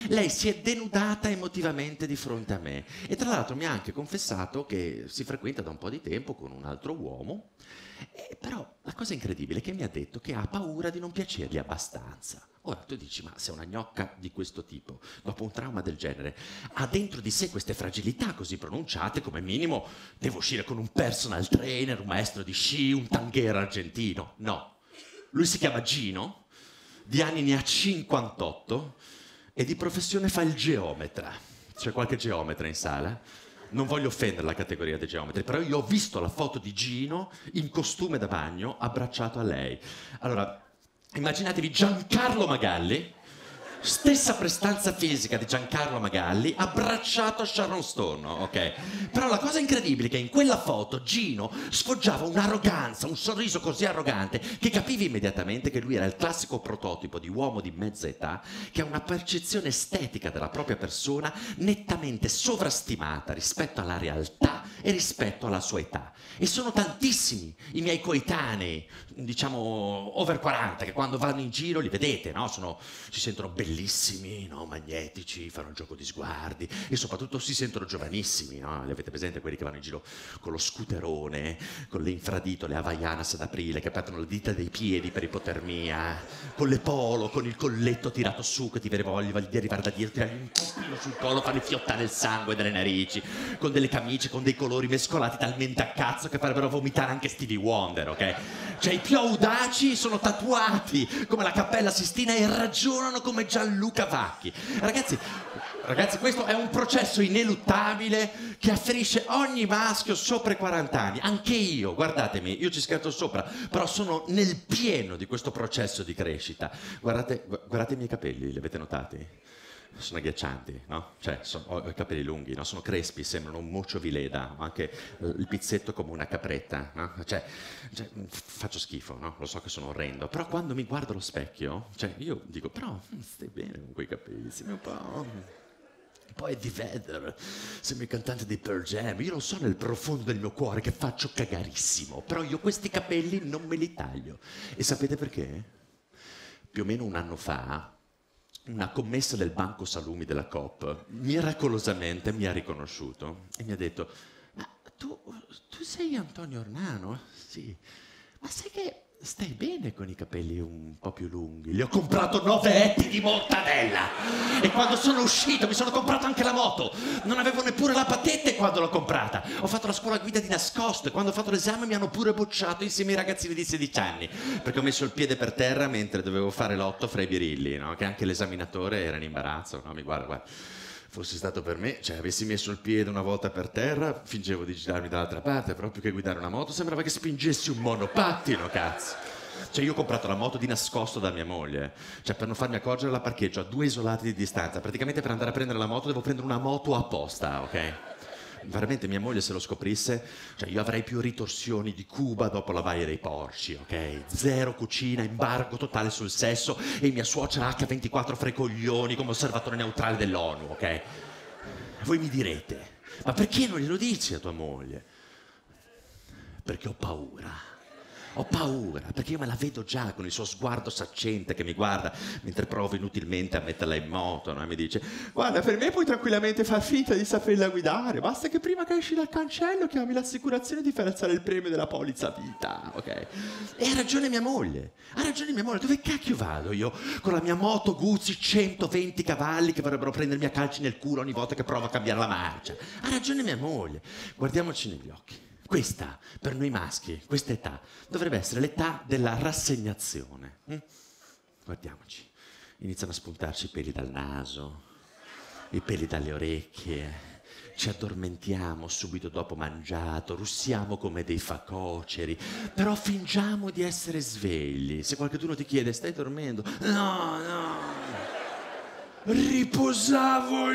Lei si è denudata emotivamente di fronte a me e tra l'altro mi ha anche confessato che si frequenta da un po' di tempo con un altro uomo, però la cosa incredibile è che mi ha detto che ha paura di non piacergli abbastanza. Ora tu dici, ma se una gnocca di questo tipo, dopo un trauma del genere, ha dentro di sé queste fragilità così pronunciate, come minimo deve uscire con un personal trainer, un maestro di sci, un tanghero argentino. No, lui si chiama Gino, di anni ne ha 58 e di professione fa il geometra. C'è qualche geometra in sala? Non voglio offendere la categoria dei geometri, però io ho visto la foto di Gino in costume da bagno abbracciato a lei. Allora, immaginatevi Giancarlo Magalli, stessa prestanza fisica di Giancarlo Magalli, abbracciato a Sharon Stone, ok? Però la cosa incredibile è che in quella foto Gino sfoggiava un'arroganza, un sorriso così arrogante che capivi immediatamente che lui era il classico prototipo di uomo di mezza età che ha una percezione estetica della propria persona nettamente sovrastimata rispetto alla realtà e rispetto alla sua età. E sono tantissimi i miei coetanei, diciamo over 40, che quando vanno in giro li vedete, no? Si sentono bellissimi, no? Magnetici, fanno un gioco di sguardi e soprattutto si sentono giovanissimi, no? Li avete presente quelli che vanno in giro con lo scooterone, con le infradito, le Havaianas ad aprile, che perdono le dita dei piedi per ipotermia, con le polo, con il colletto tirato su che ti voglia di arrivare da dietro, tirargli un pochino sul collo, fargli fiottare il sangue dalle narici, con delle camicie, con dei colori mescolati talmente a cazzo che farebbero vomitare anche Stevie Wonder, ok? Cioè i più audaci sono tatuati come la Cappella Sistina e ragionano come Gianluca Vacchi. Ragazzi, questo è un processo ineluttabile che afferisce ogni maschio sopra i 40 anni. Anche io, guardatemi, io ci scherzo sopra, però sono nel pieno di questo processo di crescita. Guardate i miei capelli, li avete notati? Sono agghiaccianti, no? Cioè, ho i capelli lunghi, no? Sono crespi, sembrano un muccio vileda, ho anche il pizzetto come una capretta, no? Cioè, faccio schifo, no? Lo so che sono orrendo, però quando mi guardo allo specchio, cioè, io dico, però stai bene con quei capelli, sembri un po'... Poi Eddie Vedder, sembri il cantante di Pearl Jam, io lo so nel profondo del mio cuore che faccio cagarissimo, però io questi capelli non me li taglio. E sapete perché? Più o meno un anno fa, una commessa del banco salumi della Coop miracolosamente mi ha riconosciuto e mi ha detto: ma tu sei Antonio Ornano? Sì. Ma sai che stai bene con i capelli un po' più lunghi? Li ho comprato 9 etti di mortadella e quando sono uscito mi sono comprato anche la moto. Non avevo neppure la patente quando l'ho comprata. Ho fatto la scuola guida di nascosto e quando ho fatto l'esame mi hanno pure bocciato insieme ai ragazzini di 16 anni perché ho messo il piede per terra mentre dovevo fare l'otto fra i birilli, no? Che anche l'esaminatore era in imbarazzo, no? Mi guarda. Fosse stato per me, cioè avessi messo il piede una volta per terra, fingevo di girarmi dall'altra parte, proprio che guidare una moto sembrava che spingessi un monopattino, cazzo. Cioè io ho comprato la moto di nascosto da mia moglie, cioè per non farmi accorgere la parcheggio a 2 isolati di distanza, praticamente per andare a prendere la moto devo prendere una moto apposta, ok? Veramente mia moglie se lo scoprisse, cioè io avrei più ritorsioni di Cuba dopo la baia dei porci, ok? Zero cucina, embargo totale sul sesso e mia suocera H24 fra i coglioni come osservatore neutrale dell'ONU, ok? Voi mi direte, ma perché non glielo dici a tua moglie? Perché ho paura. Ho paura, perché io me la vedo già con il suo sguardo saccente che mi guarda mentre provo inutilmente a metterla in moto, no? E mi dice: guarda, per me puoi tranquillamente far finta di saperla guidare, basta che prima che esci dal cancello chiami l'assicurazione di far alzare il premio della polizza vita, ok? E ha ragione mia moglie, dove cacchio vado io con la mia moto Guzzi 120 cavalli che vorrebbero prendermi a calci nel culo ogni volta che provo a cambiare la marcia? Ha ragione mia moglie, guardiamoci negli occhi. Questa, per noi maschi, questa età, dovrebbe essere l'età della rassegnazione. Guardiamoci, iniziano a spuntarci i peli dal naso, i peli dalle orecchie, ci addormentiamo subito dopo mangiato, russiamo come dei facoceri, però fingiamo di essere svegli. Se qualcuno ti chiede, stai dormendo? No. Riposavo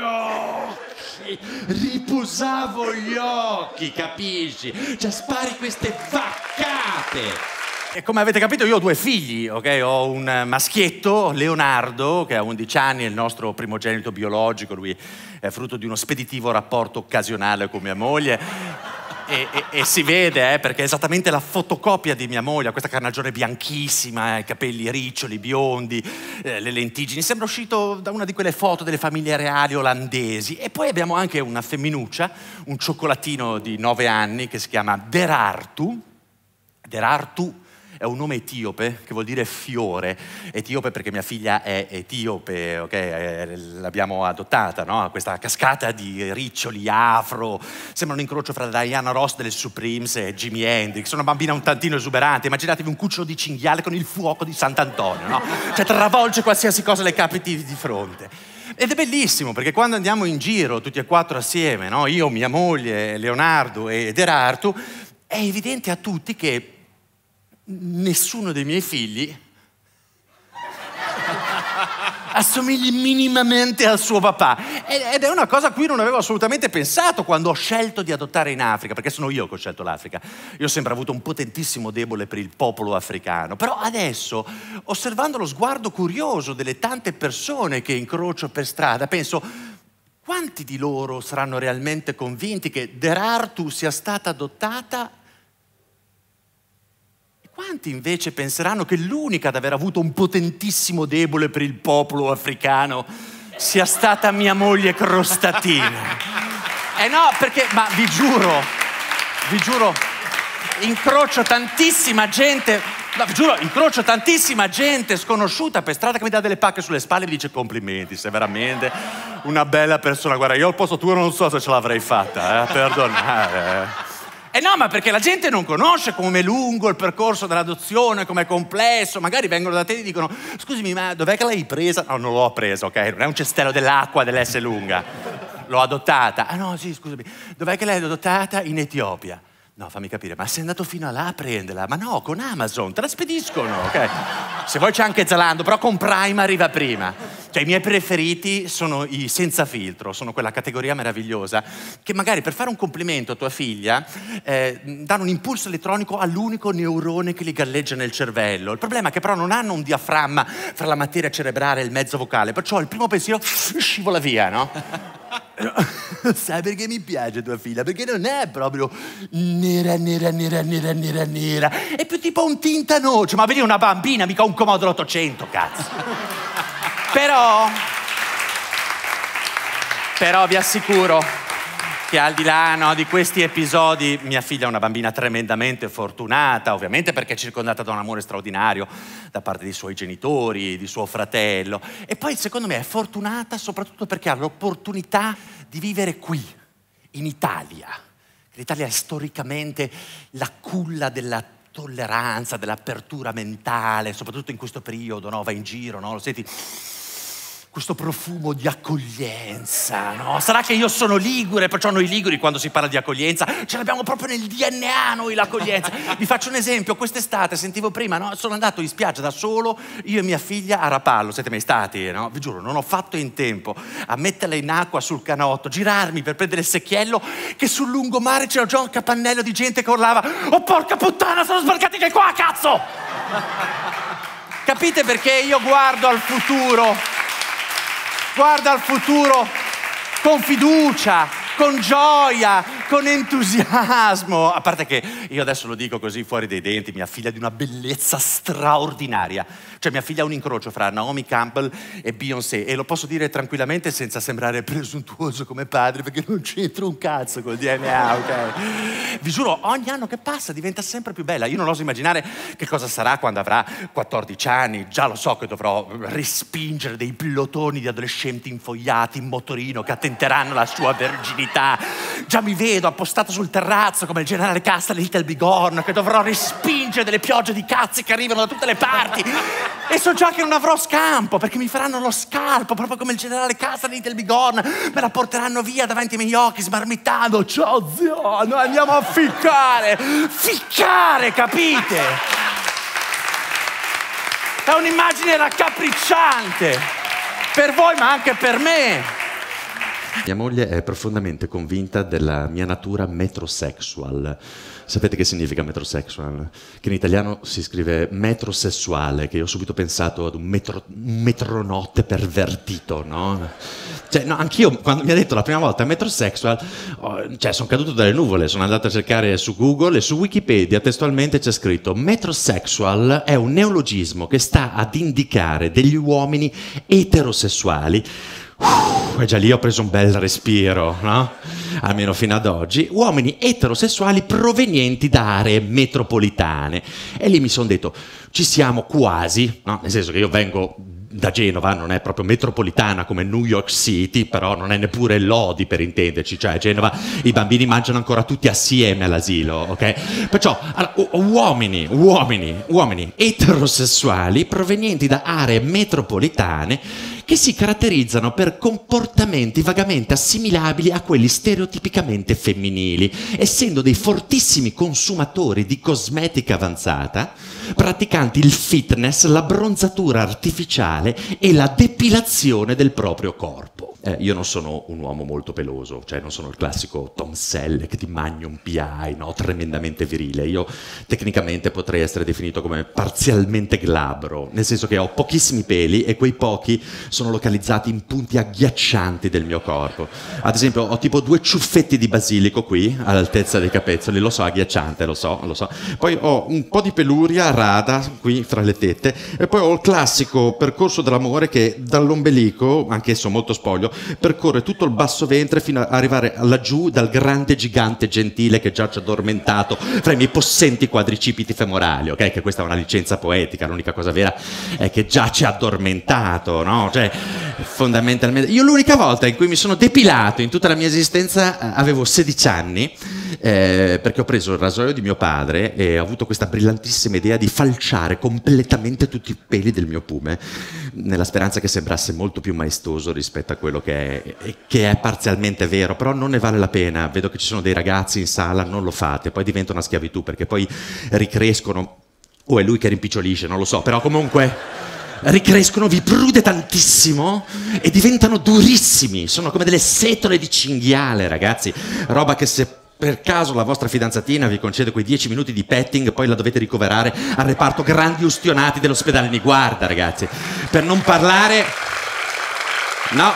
gli occhi, capisci? Cioè spari queste vaccate. E come avete capito io ho 2 figli, ok? Ho un maschietto, Leonardo, che ha 11 anni, è il nostro primogenito biologico, lui è frutto di uno speditivo rapporto occasionale con mia moglie. E si vede, perché è esattamente la fotocopia di mia moglie, questa carnagione bianchissima, i capelli riccioli, biondi, le lentiggini. Sembra uscito da una di quelle foto delle famiglie reali olandesi. E poi abbiamo anche una femminuccia, un cioccolatino di 9 anni che si chiama Derartu. Derartu è un nome etiope che vuol dire fiore. Etiope perché mia figlia è etiope, ok? L'abbiamo adottata, no? Questa cascata di riccioli afro. Sembra un incrocio fra Diana Ross delle Supremes e Jimi Hendrix. Una bambina un tantino esuberante. Immaginatevi un cucciolo di cinghiale con il fuoco di Sant'Antonio, no? Cioè travolge qualsiasi cosa le capiti di fronte. Ed è bellissimo perché quando andiamo in giro tutti e 4 assieme, no? Io, mia moglie, Leonardo e Derartu, è evidente a tutti che nessuno dei miei figli assomigli minimamente al suo papà. Ed è una cosa a cui non avevo assolutamente pensato quando ho scelto di adottare in Africa, perché sono io che ho scelto l'Africa. Io ho sempre avuto un potentissimo debole per il popolo africano, però adesso, osservando lo sguardo curioso delle tante persone che incrocio per strada, penso: quanti di loro saranno realmente convinti che Derartu sia stata adottata? Quanti invece penseranno che l'unica ad aver avuto un potentissimo debole per il popolo africano sia stata mia moglie Crostatina? No, perché, ma vi giuro, incrocio tantissima gente sconosciuta per strada che mi dà delle pacche sulle spalle e mi dice: complimenti, sei veramente una bella persona. Guarda, io al posto tuo non so se ce l'avrei fatta, perdonare. No, ma perché la gente non conosce come è lungo il percorso dell'adozione, come è complesso. Magari vengono da te e dicono: scusami, ma dov'è che l'hai presa? No, non l'ho presa, ok? Non è un cestello dell'acqua dell'S lunga. L'ho adottata. Ah no, sì, scusami. Dov'è che l'hai adottata? In Etiopia. No, fammi capire, ma sei andato fino a là a prenderla? Ma no, con Amazon, te la spediscono, ok? Se vuoi c'è anche Zalando, però con Prime arriva prima. Cioè i miei preferiti sono i senza filtro, sono quella categoria meravigliosa che magari per fare un complimento a tua figlia danno un impulso elettronico all'unico neurone che li galleggia nel cervello. Il problema è che però non hanno un diaframma fra la materia cerebrale e il mezzo vocale, perciò il primo pensiero scivola via, no? Sai perché mi piace tua figlia? Perché non è proprio nera, è più tipo un tintanoce. Ma vedi, una bambina, mica un Commodore 800, cazzo. Però vi assicuro che al di là di questi episodi, mia figlia è una bambina tremendamente fortunata, ovviamente perché è circondata da un amore straordinario da parte dei suoi genitori, di suo fratello. E poi secondo me è fortunata soprattutto perché ha l'opportunità di vivere qui, in Italia. L'Italia è storicamente la culla della tolleranza, dell'apertura mentale, soprattutto in questo periodo, no? Vai in giro, no? Lo senti? Questo profumo di accoglienza, no? Sarà che io sono ligure, perciò noi liguri quando si parla di accoglienza ce l'abbiamo proprio nel DNA noi l'accoglienza. Vi faccio un esempio: quest'estate sentivo prima, no? Sono andato in spiaggia da solo, io e mia figlia a Rapallo. Siete mai stati, no? Vi giuro, non ho fatto in tempo a metterla in acqua sul canotto, girarmi per prendere il secchiello, che sul lungomare c'era già un capannello di gente che urlava: oh porca puttana, sono sbarcati che qua, cazzo! Capite perché io guardo al futuro con fiducia, con gioia, con entusiasmo. A parte che io adesso lo dico così fuori dai denti, mia figlia è di una bellezza straordinaria. Cioè mia figlia è un incrocio fra Naomi Campbell e Beyoncé, e lo posso dire tranquillamente senza sembrare presuntuoso come padre, perché non c'entro un cazzo col DNA, ok? Vi giuro, ogni anno che passa diventa sempre più bella. Io non oso immaginare che cosa sarà quando avrà 14 anni. Già lo so che dovrò respingere dei pilotoni di adolescenti infogliati in motorino che attenteranno alla sua verginità. Già mi vedo appostato sul terrazzo come il generale Casta di Little Big Horn, che dovrò respingere delle piogge di cazzi che arrivano da tutte le parti. E so già che non avrò scampo, perché mi faranno lo scalpo, proprio come il generale Casta di Little Big Horn. Me la porteranno via davanti ai miei occhi, smarmittando. Ciao zio, noi andiamo a ficcare, capite? È un'immagine raccapricciante, per voi ma anche per me. Mia moglie è profondamente convinta della mia natura metrosexual. Sapete che significa metrosexual? Che in italiano si scrive metrosessuale, che io ho subito pensato ad un metronotte pervertito, no? Cioè, no, anch'io, quando mi ha detto la prima volta metrosexual, sono caduto dalle nuvole, sono andato a cercare su Google e su Wikipedia testualmente c'è scritto metrosexual è un neologismo che sta ad indicare degli uomini eterosessuali. E già lì ho preso un bel respiro, no? Almeno fino ad oggi, uomini eterosessuali provenienti da aree metropolitane. E lì mi sono detto, ci siamo quasi, no? Nel senso che io vengo da Genova, non è proprio metropolitana come New York City, però non è neppure Lodi per intenderci, cioè a Genova i bambini mangiano ancora tutti assieme all'asilo, ok? Perciò uomini eterosessuali provenienti da aree metropolitane che si caratterizzano per comportamenti vagamente assimilabili a quelli stereotipicamente femminili, essendo dei fortissimi consumatori di cosmetica avanzata, praticanti il fitness, la bronzatura artificiale e la depilazione del proprio corpo. Io non sono un uomo molto peloso, cioè non sono il classico Tom Selleck di Magnum PI, no? Tremendamente virile. Io tecnicamente potrei essere definito come parzialmente glabro, nel senso che ho pochissimi peli e quei pochi sono localizzati in punti agghiaccianti del mio corpo. Ad esempio ho tipo 2 ciuffetti di basilico qui, all'altezza dei capezzoli, lo so, agghiacciante, lo so. Poi ho un po' di peluria rada qui fra le tette e poi ho il classico percorso dell'amore che dall'ombelico, anch'esso molto spoglio, percorre tutto il basso ventre fino ad arrivare laggiù dal grande gigante gentile che giace addormentato fra i miei possenti quadricipiti femorali, ok? Che questa è una licenza poetica, l'unica cosa vera è che giace addormentato, no? Cioè, fondamentalmente... Io l'unica volta in cui mi sono depilato in tutta la mia esistenza avevo 16 anni, perché ho preso il rasoio di mio padre e ho avuto questa brillantissima idea di falciare completamente tutti i peli del mio pume, nella speranza che sembrasse molto più maestoso rispetto a quello che è parzialmente vero, però non ne vale la pena. Vedo che ci sono dei ragazzi in sala, non lo fate, poi diventa una schiavitù perché poi ricrescono, o è lui che rimpicciolisce, non lo so, però comunque ricrescono, vi prude tantissimo e diventano durissimi, sono come delle setole di cinghiale, ragazzi, roba che se per caso la vostra fidanzatina vi concede quei 10 minuti di petting, poi la dovete ricoverare al reparto grandi ustionati dell'ospedale Niguarda, ragazzi, per non parlare... No,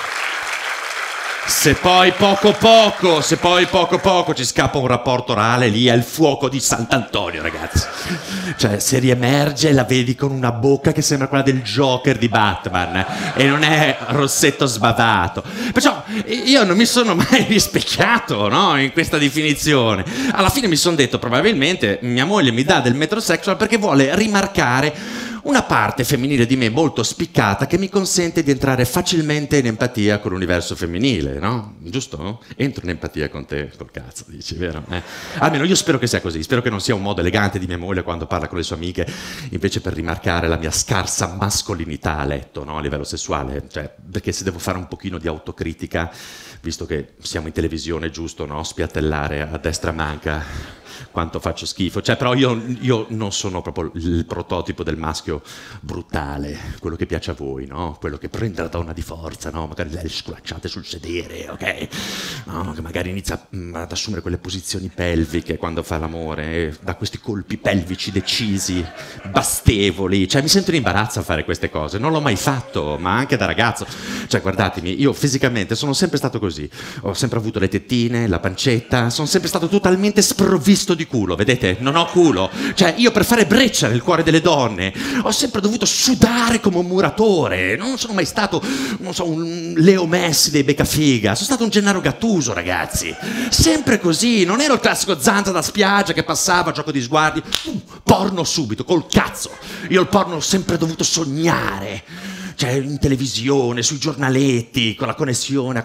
se poi poco poco ci scappa un rapporto orale, lì è il fuoco di Sant'Antonio, ragazzi. Cioè, se riemerge la vedi con una bocca che sembra quella del Joker di Batman e non è rossetto sbavato. Perciò io non mi sono mai rispecchiato, no, in questa definizione. Alla fine mi sono detto, probabilmente mia moglie mi dà del metrosexual perché vuole rimarcare una parte femminile di me molto spiccata che mi consente di entrare facilmente in empatia con l'universo femminile, no? Giusto? Entro in empatia con te, col cazzo, dici, vero? Almeno io spero che sia così, spero che non sia un modo elegante di mia moglie quando parla con le sue amiche, invece per rimarcare la mia scarsa mascolinità a letto, no? A livello sessuale, cioè, perché se devo fare un pochino di autocritica, visto che siamo in televisione, giusto, no? Spiattellare a destra manca quanto faccio schifo, cioè, però io non sono proprio il prototipo del maschio brutale, quello che piace a voi, no? Quello che prende la donna di forza, no? Magari le sculacciate sul sedere, ok? No? Che magari inizia ad assumere quelle posizioni pelviche quando fa l'amore, da questi colpi pelvici decisi, bastevoli, cioè mi sento in imbarazzo a fare queste cose, non l'ho mai fatto, ma anche da ragazzo, cioè guardatemi, io fisicamente sono sempre stato così, ho sempre avuto le tettine, la pancetta, sono sempre stato totalmente sprovvisto di culo, vedete? Non ho culo, cioè io per fare breccia nel cuore delle donne ho sempre dovuto sudare come un muratore, non sono mai stato, non so, un Leo Messi dei Beccafiga, sono stato un Gennaro Gattuso, ragazzi, sempre così, non ero il classico zanza da spiaggia che passava, gioco di sguardi, porno subito, col cazzo, io il porno ho sempre dovuto sognare, cioè in televisione, sui giornaletti, con la connessione a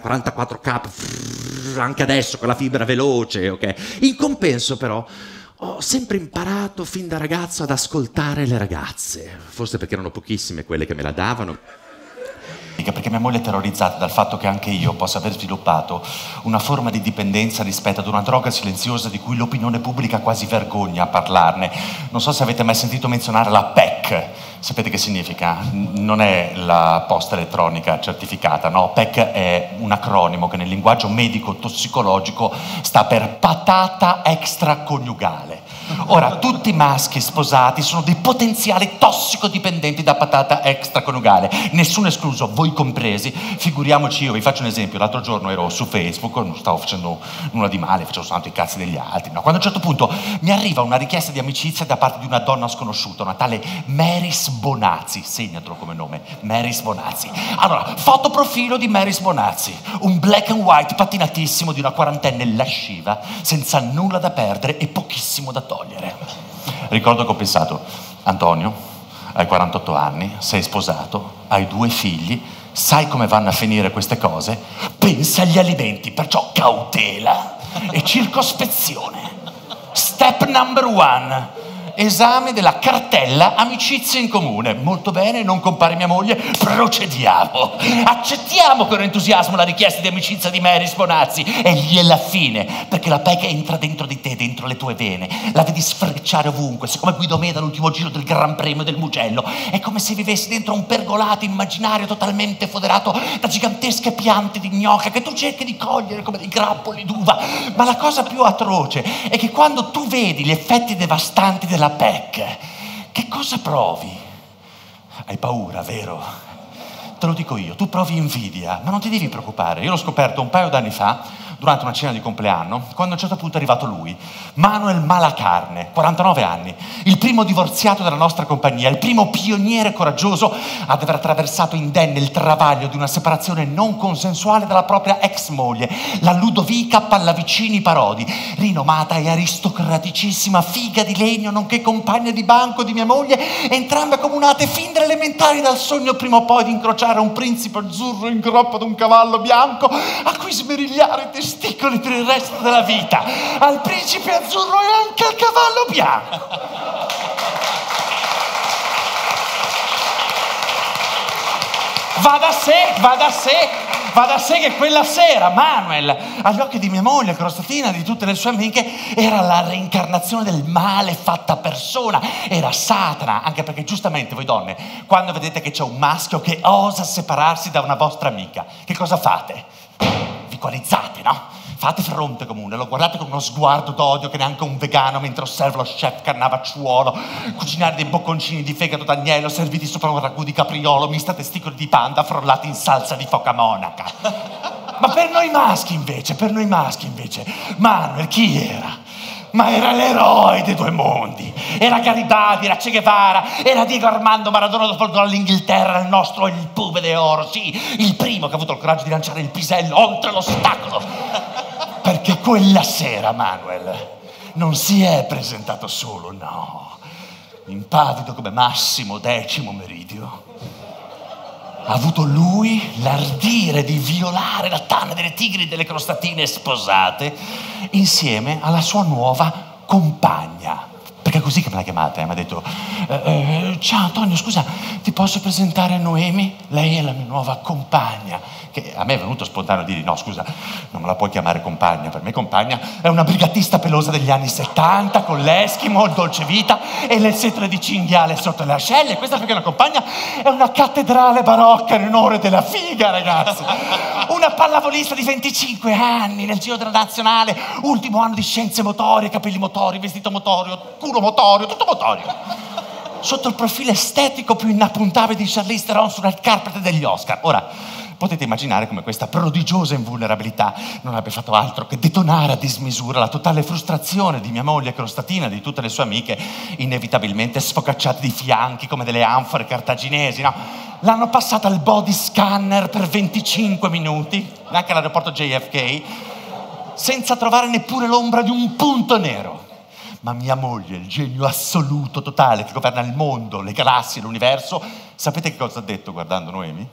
44K, anche adesso con la fibra veloce, ok? In compenso però ho sempre imparato fin da ragazzo ad ascoltare le ragazze, forse perché erano pochissime quelle che me la davano. Perché mia moglie è terrorizzata dal fatto che anche io possa aver sviluppato una forma di dipendenza rispetto ad una droga silenziosa di cui l'opinione pubblica quasi vergogna a parlarne. Non so se avete mai sentito menzionare la PEC. Sapete che significa? Non è la posta elettronica certificata, no? PEC è un acronimo che nel linguaggio medico-tossicologico sta per patata extraconiugale. Ora, tutti i maschi sposati sono dei potenziali tossicodipendenti da patata extraconiugale, nessuno escluso, voi compresi. Figuriamoci io, vi faccio un esempio, l'altro giorno ero su Facebook, non stavo facendo nulla di male, facevo soltanto i cazzi degli altri, no? Quando a un certo punto mi arriva una richiesta di amicizia da parte di una donna sconosciuta, una tale Maris Bonazzi, segnatelo come nome, Maris Bonazzi. Allora, fotoprofilo di Maris Bonazzi, un black and white patinatissimo di una quarantenne lasciva, senza nulla da perdere e pochissimo da togliere. Ricordo che ho pensato, Antonio, hai 48 anni, sei sposato, hai 2 figli, sai come vanno a finire queste cose? Pensa agli alimenti, perciò cautela e circospezione. Step number 1. Esame della cartella amicizie in comune. Molto bene, non compare mia moglie, procediamo. Accettiamo con entusiasmo la richiesta di amicizia di Maris Bonazzi e gliela fine, perché la PEC entra dentro di te, dentro le tue vene. La vedi sfrecciare ovunque, siccome Guido Meda all'ultimo giro del Gran Premio del Mugello. È come se vivessi dentro un pergolato immaginario totalmente foderato da gigantesche piante di gnocca che tu cerchi di cogliere come dei grappoli d'uva. Ma la cosa più atroce è che quando tu vedi gli effetti devastanti della PEC, che cosa provi? Hai paura, vero? Te lo dico io, tu provi invidia, ma non ti devi preoccupare. Io l'ho scoperto un paio d'anni fa, durante una cena di compleanno, quando a un certo punto è arrivato lui, Manuel Malacarne, 49 anni, il primo divorziato della nostra compagnia, il primo pioniere coraggioso ad aver attraversato indenne il travaglio di una separazione non consensuale dalla propria ex moglie, la Ludovica Pallavicini Parodi, rinomata e aristocraticissima figa di legno, nonché compagna di banco di mia moglie, entrambe accomunate fin dalle elementari dal sogno prima o poi di incrociare un principe azzurro in groppa ad un cavallo bianco a cui smerigliare i testicoli per il resto della vita. Al principe azzurro e anche al cavallo bianco. Va da sé che quella sera Manuel, agli occhi di mia moglie, Crostatina, di tutte le sue amiche, era la reincarnazione del male fatta persona, era Satana, anche perché giustamente voi donne, quando vedete che c'è un maschio che osa separarsi da una vostra amica, che cosa fate? Vi coalizzate, no? Fate fronte comune, lo guardate con uno sguardo d'odio che neanche un vegano mentre osserva lo chef Cannavacciuolo cucinare dei bocconcini di fegato d'agnello serviti sopra un ragù di capriolo mista testicoli di panda frollati in salsa di foca monaca. Ma per noi maschi invece, Manuel chi era? Ma era l'eroe dei 2 mondi, era Garibaldi, era Che Guevara, era Diego Armando Maradona dopo il gol all'Inghilterra, il nostro il Pube de Oro, sì, il primo che ha avuto il coraggio di lanciare il pisello oltre l'ostacolo. Perché quella sera Manuel non si è presentato solo, no, impavido come Massimo Decimo Meridio. Ha avuto lui l'ardire di violare la tana delle tigri e delle crostatine sposate insieme alla sua nuova compagna. Perché è così che me la chiamate, mi ha detto ciao Antonio, scusa, ti posso presentare Noemi? Lei è la mia nuova compagna. Che a me è venuto spontaneo dire no, scusa, non me la puoi chiamare compagna, per me compagna è una brigatista pelosa degli anni 70 con l'Eschimo, il dolce vita e le setole di cinghiale sotto le ascelle. Questa perché una compagna è una cattedrale barocca in onore della figa, ragazzi. Una pallavolista di 25 anni nel giro della nazionale, ultimo anno di scienze motorie, capelli motori, vestito motorio, culo motorio, tutto motorio. Sotto il profilo estetico più inappuntabile di Charlize Theron sul red carpet degli Oscar. Ora, potete immaginare come questa prodigiosa invulnerabilità non abbia fatto altro che detonare a dismisura la totale frustrazione di mia moglie Crostatina e di tutte le sue amiche, inevitabilmente sfocacciate di fianchi come delle anfore cartaginesi, no? L'hanno passata al body scanner per 25 minuti, anche all'aeroporto JFK, senza trovare neppure l'ombra di un punto nero. Ma mia moglie, il genio assoluto, totale, che governa il mondo, le galassie, l'universo, sapete che cosa ha detto guardando Noemi?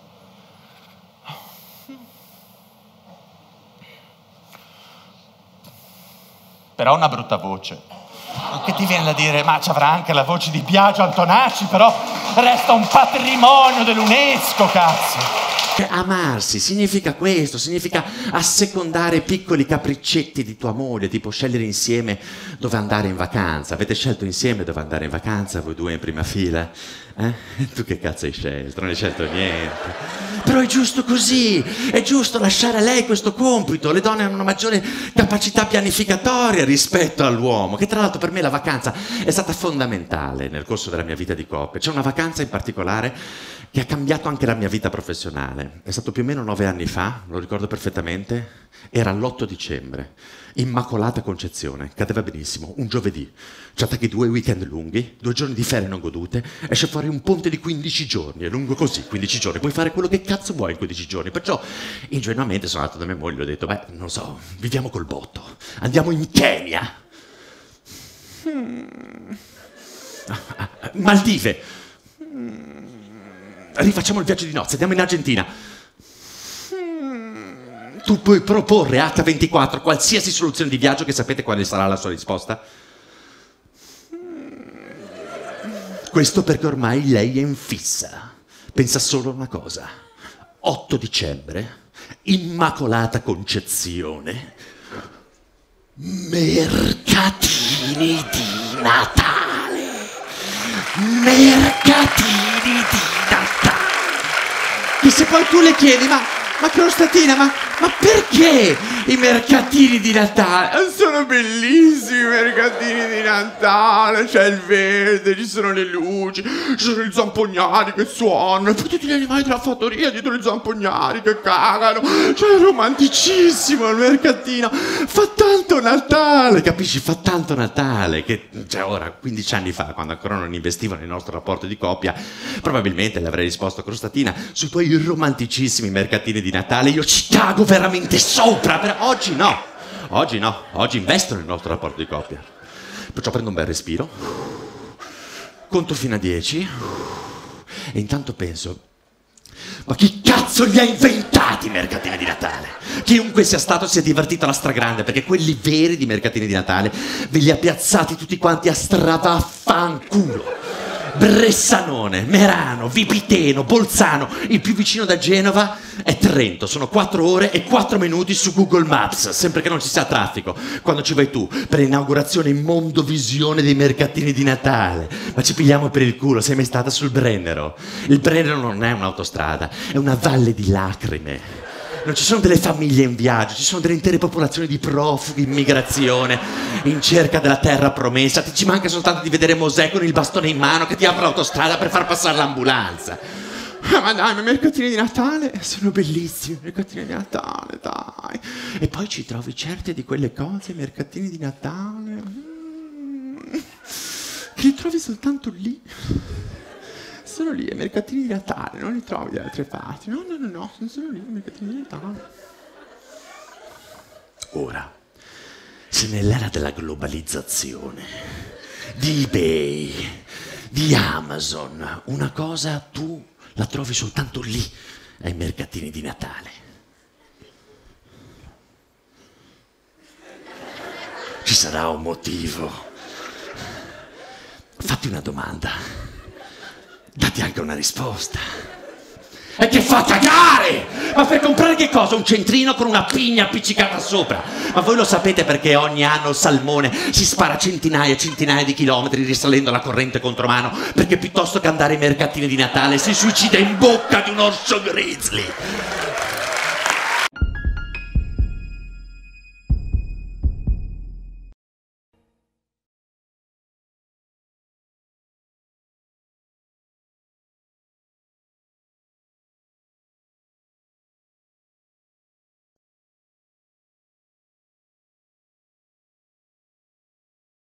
Però una brutta voce, che ti viene da dire, ma ci avrà anche la voce di Biagio Antonacci, però resta un patrimonio dell'UNESCO, cazzo. Amarsi significa questo, significa assecondare piccoli capriccetti di tua moglie, tipo scegliere insieme dove andare in vacanza. Avete scelto insieme dove andare in vacanza, voi 2 in prima fila? Tu che cazzo hai scelto? Non hai scelto niente. Però è giusto così, è giusto lasciare a lei questo compito. Le donne hanno una maggiore capacità pianificatoria rispetto all'uomo, che tra l'altro per me la vacanza è stata fondamentale nel corso della mia vita di coppia. C'è una vacanza in particolare che ha cambiato anche la mia vita professionale. È stato più o meno 9 anni fa, lo ricordo perfettamente, era l'8 dicembre, Immacolata Concezione, cadeva benissimo, un giovedì. Ci attacchi 2 weekend lunghi, 2 giorni di ferie non godute, esce fuori un ponte di 15 giorni, è lungo così, 15 giorni, puoi fare quello che cazzo vuoi in 15 giorni. Perciò ingenuamente sono andato da mia moglie e ho detto, beh, non so, viviamo col botto, andiamo in Kenya. Maldive. Rifacciamo il viaggio di nozze, andiamo in Argentina. Tu puoi proporre H24 qualsiasi soluzione di viaggio, che sapete quale sarà la sua risposta? Questo perché ormai lei è in fissa. Pensa solo a una cosa. 8 dicembre, Immacolata Concezione, mercatini di Natale. Mercatini di Natale. Che se poi tu le chiedi, ma Crostatina, ma perché i mercatini di Natale? Sono bellissimi i mercatini di Natale, c'è il verde, ci sono le luci, ci sono i zampognari che suonano, e poi tutti gli animali della fattoria dietro i zampognari che cagano, cioè è romanticissimo il mercatino, fa tanto Natale, Capisci? Fa tanto Natale che, cioè ora, 15 anni fa, quando ancora non investivo nel nostro rapporto di coppia, probabilmente le avrei risposto a Crostatina, sui tuoi romanticissimi mercatini di Natale io ci cago veramente sopra, però oggi no, oggi investo nel nostro rapporto di coppia. Perciò prendo un bel respiro, conto fino a 10 e intanto penso, ma chi cazzo li ha inventati i mercatini di Natale? Chiunque sia stato si è divertito alla stragrande, perché quelli veri di mercatini di Natale ve li ha piazzati tutti quanti a stravaffanculo. Bressanone, Merano, Vipiteno, Bolzano, il più vicino da Genova è Trento, sono 4 ore e 4 minuti su Google Maps, sempre che non ci sia traffico, quando ci vai tu per l'inaugurazione in Mondovisione dei mercatini di Natale. Ma ci pigliamo per il culo, sei mai stata sul Brennero? Il Brennero non è un'autostrada, è una valle di lacrime. Non ci sono delle famiglie in viaggio, ci sono delle intere popolazioni di profughi, immigrazione, in cerca della terra promessa. Ti ci manca soltanto di vedere Mosè con il bastone in mano che ti apre l'autostrada per far passare l'ambulanza. Ma dai, ma i mercatini di Natale sono bellissimi, i mercatini di Natale, dai. E poi ci trovi certe di quelle cose, i mercatini di Natale, che li trovi soltanto lì. Sono lì i mercatini di Natale, non li trovi da altre parti. No, sono lì i mercatini di Natale. Ora, se nell'era della globalizzazione, di eBay, di Amazon, una cosa tu la trovi soltanto lì, ai mercatini di Natale. Ci sarà un motivo. Fatti una domanda. Dati anche una risposta. E che fa cagare! Ma per comprare che cosa? Un centrino con una pigna appiccicata sopra? Ma voi lo sapete perché ogni anno il salmone si spara centinaia e centinaia di chilometri risalendo la corrente contromano? Perché piuttosto che andare ai mercatini di Natale si suicida in bocca di un orso grizzly.